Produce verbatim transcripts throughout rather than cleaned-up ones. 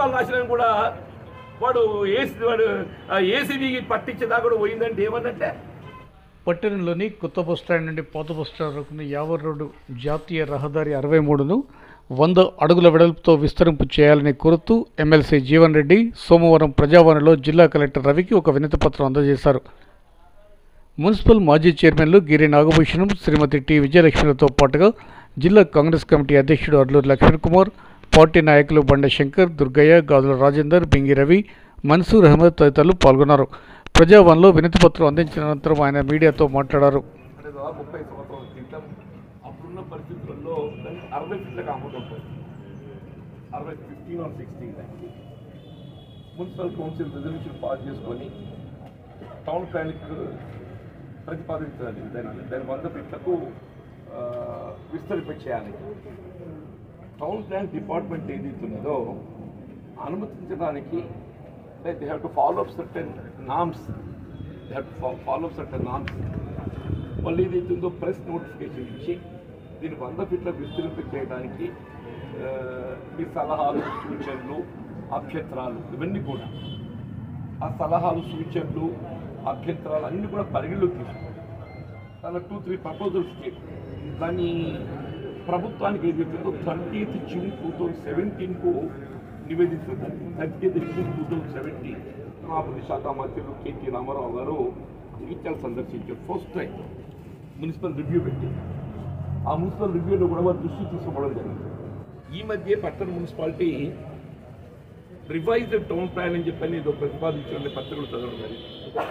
ఉత్తరాలు రాసినా కూడా వాడు ఏసీ వాడు ఏసీబీకి పట్టించేదా కూడా పోయిందంటే ఏమన్నట్టే. పట్టణంలోని కొత్త బస్టాండ్ నుండి పాత బస్టాండ్ వరకు యావర్ రోడ్డు జాతీయ రహదారి అరవై మూడును వంద అడుగుల వెడల్పుతో విస్తరింపు చేయాలని కోరుతూ ఎమ్మెల్సీ జీవన్ రెడ్డి సోమవారం ప్రజావాణిలో జిల్లా కలెక్టర్ రవికి ఒక వినతిపత్రం అందజేశారు. మున్సిపల్ మాజీ చైర్మన్లు గిరి నాగభూషణం, శ్రీమతి టి విజయలక్ష్మిలతో పాటుగా జిల్లా కాంగ్రెస్ కమిటీ అధ్యక్షుడు అర్లూరు లక్ష్మణ్ కుమార్, పార్టీ నాయకులు బండ శంకర్, దుర్గయ్య, గాజుల రాజేందర్, బింగి రవి, మన్సూర్ అహ్మద్ తదితరులు పాల్గొన్నారు. ప్రజావాణిలో వినతిపత్రం అందించిన అనంతరం ఆయన మీడియాతో మాట్లాడారు. ముప్పై సంవత్సరాల క్రితం అప్పుడున్న పరిస్థితుల్లో అరవై ఫీట్లకు అమ్ముతుంటారు. అరవై fifteen or sixteen municipal council resolution pass చేసుకొని టౌన్ ప్లాన్కి ప్రతిపాదించాలి. దాని దాని వంద ఫీట్లకు విస్తరింపచేయాలి. టౌన్ ప్లాన్ డిపార్ట్మెంట్ ఏదైతున్నదో అనుమతించడానికి they have to follow up certain norms. They have to follow up certain norms. వాళ్ళు ఏదైతుందో ప్రెస్ నోటిఫికేషన్ ఇచ్చి దీన్ని వంద ఫీట్ల విస్తరింప చేయడానికి మీ సలహాలు, సూచనలు, అభ్యంతరాలు ఇవన్నీ కూడా ఆ సలహాలు, సూచనలు, అభ్యంతరాలు అన్నీ కూడా పరిగణలోకి తీసుకోండి. దాని టూ త్రీ ప్రపోజల్స్ దాన్ని ప్రభుత్వానికి ఏదైతుందో థర్టీత్ జూన్ టూ థౌజండ్ సెవెంటీన్కు నివేదిస్తుంది. Thirtieth June two thousand seventeen మహాపతి శాఖ మంత్రులు కేటీ రామారావు గారు జగిత్యాల సందర్శించారు. ఫస్ట్ టైం మున్సిపల్ రివ్యూ పెట్టి ఆ మున్సిపల్ రివ్యూలో కూడా వారు దృష్టి తీసుకోవడం జరిగింది. ఈ మధ్య పట్టణ మున్సిపాలిటీ రివైజ్డ్ టౌన్ ప్లాన్ అని చెప్పని ఏదో ప్రతిపాదించే పత్రికలు చదవడం జరిగింది.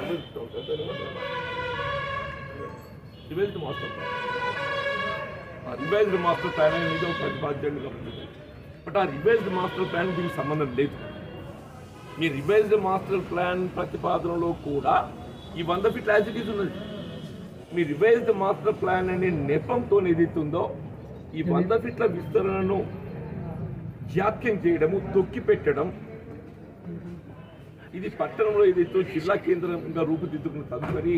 Revised master plan revised master plan అనేది ఒక ప్రతిపాదించండి కాబట్టి బట్ ఆ రివైజ్డ్ మాస్టర్ ప్లాన్ దీనికి సంబంధం లేదు. మీ రివైజ్డ్ మాస్టర్ ప్లాన్ ప్రతిపాదనలో కూడా ఈ వంద ఫీట్ యాజిటీస్ ఉన్నది. మీ రివైజ్డ్ మాస్టర్ ప్లాన్ అనే నెపంతో ఏదైతుందో ఈ వంద ఫీట్ల విస్తరణను జాప్యం చేయడము, తొక్కి పెట్టడం, ఇది పట్టణంలో ఏదైతే జిల్లా కేంద్రంగా రూపుదిద్దుకున్న తదుపరి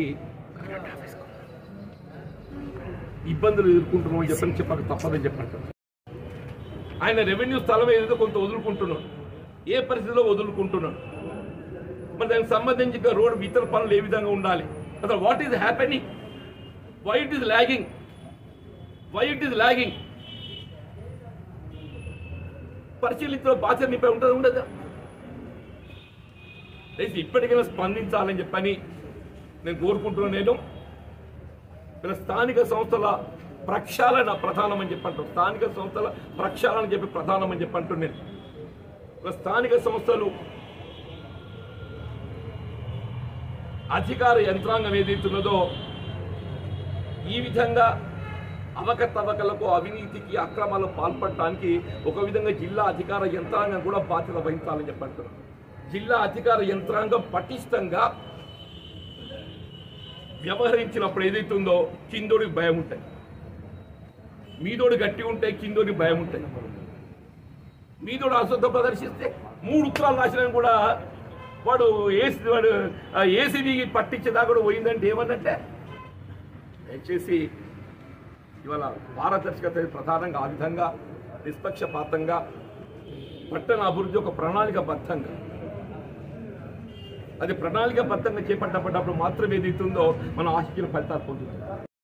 ఇబ్బందులు ఎదుర్కొంటున్నామని చెప్పని చెప్పక తప్పదని చెప్పంటారు. ఆయన రెవెన్యూ స్థలం ఏదైతే కొంత వదులుకుంటున్నాడు, ఏ పరిస్థితిలో వదులుకుంటున్నాడు, మరి దానికి సంబంధించి రోడ్డు ఇతర పనులు ఏ విధంగా ఉండాలి, అసలు what is happening, why it is lagging why it is lagging పరిశీలించిన బాధ్యత మీపై ఉంటుంది ఉండదు. అయితే ఇప్పటికైనా స్పందించాలని చెప్పని నేను కోరుకుంటున్నాను. నేను ఇలా స్థానిక సంస్థల ప్రక్షాళన ప్రధానం అని చెప్పంటారు. స్థానిక సంస్థల ప్రక్షాళన అని చెప్పి ప్రధానం అని చెప్పంటున్నాను. నేను స్థానిక సంస్థలు అధికార యంత్రాంగం ఏదైతున్నదో ఈ విధంగా అవకతవకలకు, అవినీతికి, అక్రమాలకు పాల్పడటానికి ఒక విధంగా జిల్లా అధికార యంత్రాంగం కూడా బాధ్యత వహించాలని చెప్పంటున్నారు. జిల్లా అధికార యంత్రాంగం పటిష్టంగా వ్యవహరించినప్పుడు ఏదైతుందో కిందోడికి భయం ఉంటాయి, మీదోడు గట్టి ఉంటే కిందోడికి భయం ఉంటాయి. మీదోడు అశ్రద్ధ ప్రదర్శిస్తే మూడు ఉత్తరాలు రాసినా కూడా వాడు ఏసీ వాడు ఏసీబీకి పట్టించేదా కూడా పోయిందంటే ఏమన్నట్టే. దయచేసి ఇవాళ పారదర్శకత ప్రధానంగా ఆ విధంగా నిష్పక్షపాతంగా పట్టణ అభివృద్ధి ఒక ప్రణాళికబద్ధంగా అది ప్రణాళికబద్ధంగా చేపట్టబడ్డప్పుడు మాత్రం ఏదైతుందో మనం ఆశించిన ఫలితాలు పొందుతుంది.